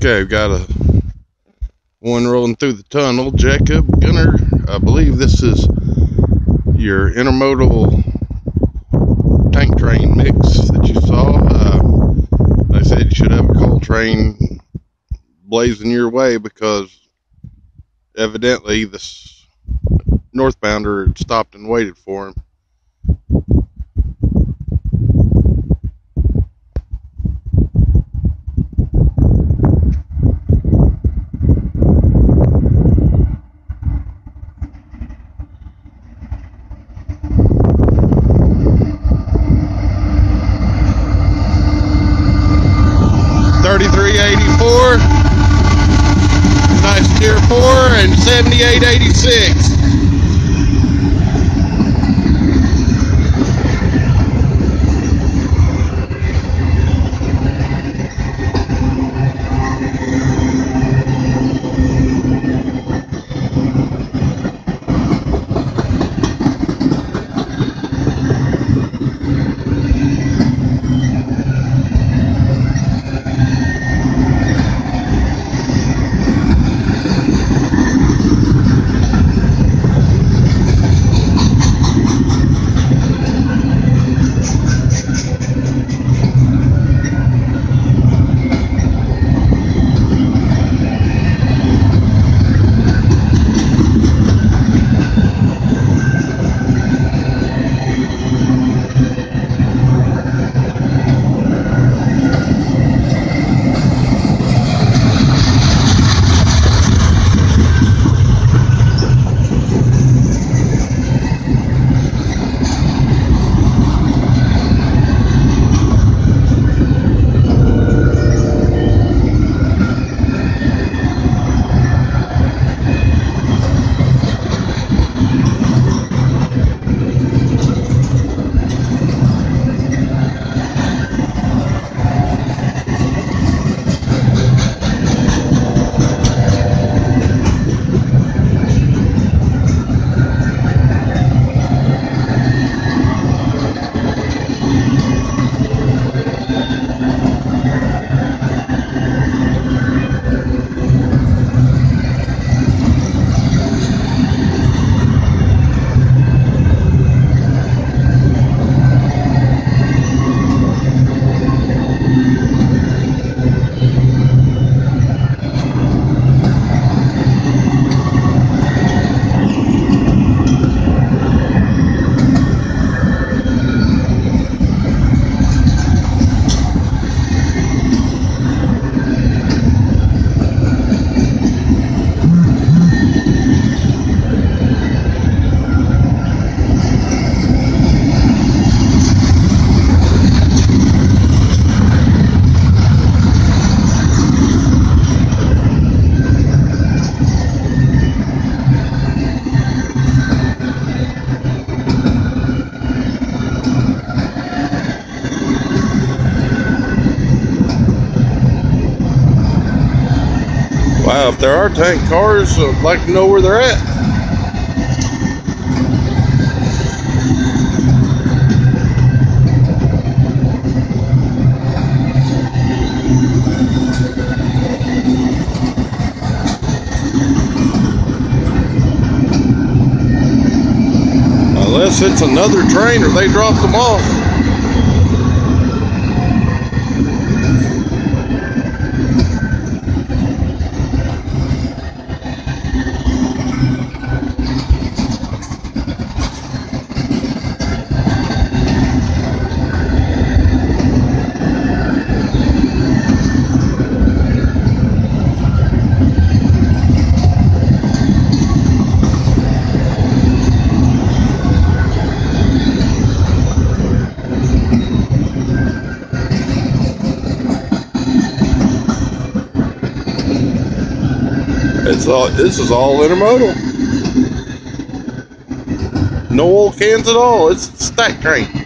Okay, we've got one rolling through the tunnel. Jacob Gunner, I believe this is your intermodal tank train mix that you saw. They said you should have a coal train blazing your way because evidently this northbounder had stopped and waited for him. $33.84, nice Tier 4, and $78.86. Wow, if there are tank cars, I'd like to know where they're at. Unless it's another train or they dropped them off. This is all intermodal. No old cans at all. It's a stack train.